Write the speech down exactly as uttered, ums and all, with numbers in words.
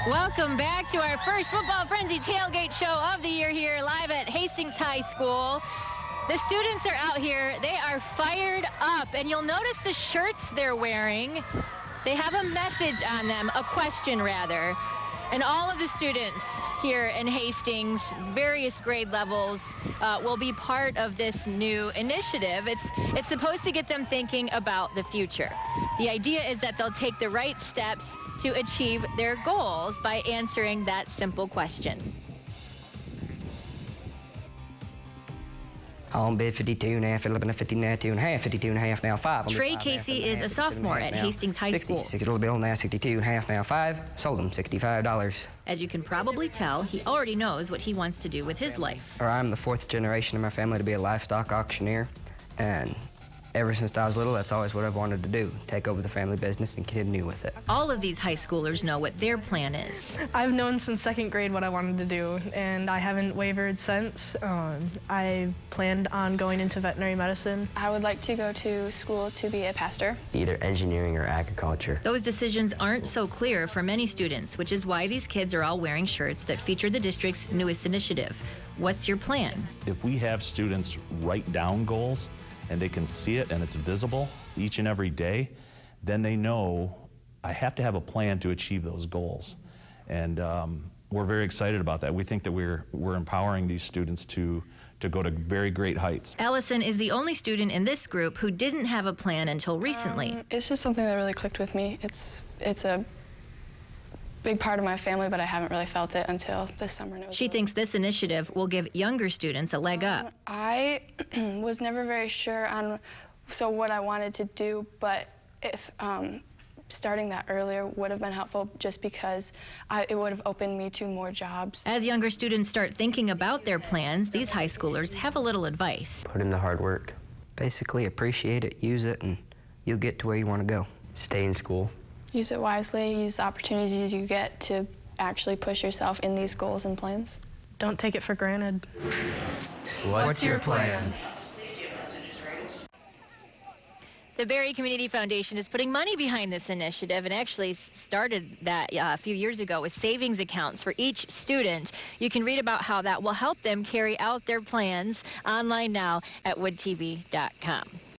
Welcome back to our first Football Frenzy tailgate show of the year here live at Hastings High School. The students are out here. They are fired up, and you'll notice the shirts they're wearing. They have a message on them, a question rather. And all of the students here in Hastings, various grade levels, uh, will be part of this new initiative. It's, it's supposed to get them thinking about the future. The idea is that they'll take the right steps to achieve their goals by answering that simple question. On bid fifty-two and a half, eleven, fifty-two and a half, fifty-two and a half, now five. Trey Casey is a sophomore at Hastings High School. sixty dollar bill now, sixty-two and a half, now five. Sold him sixty-five dollars. As you can probably tell, he already knows what he wants to do with his life. I'm the fourth generation of my family to be a livestock auctioneer, and ever since I was little, that's always what I've wanted to do, take over the family business and continue with it. All of these high schoolers know what their plan is. I've known since second grade what I wanted to do, and I haven't wavered since. Um, I planned on going into veterinary medicine. I would like to go to school to be a pastor. Either engineering or agriculture. Those decisions aren't so clear for many students, which is why these kids are all wearing shirts that feature the district's newest initiative. What's your plan? If we have students write down goals, and they can see it and it's visible each and every day, then they know I have to have a plan to achieve those goals. And um, we're very excited about that. We think that we're, we're empowering these students to, to go to very great heights. Allison is the only student in this group who didn't have a plan until recently. Um, it's just something that really clicked with me. It's, it's a big part of my family, but I haven't really felt it until this summer. And it was she really thinks this initiative will give younger students a leg up. Um, I was never very sure on so what I wanted to do, but if um, starting that earlier would have been helpful just because I, it would have opened me to more jobs. As younger students start thinking about their plans, these high schoolers have a little advice. Put in the hard work. Basically, appreciate it, use it, and you'll get to where you want to go. Stay in school. Use it wisely, use the opportunities you get to actually push yourself in these goals and plans. Don't take it for granted. What's, What's your plan? The Berry Community Foundation is putting money behind this initiative and actually started that uh, a few years ago with savings accounts for each student. You can read about how that will help them carry out their plans online now at wood T V dot com.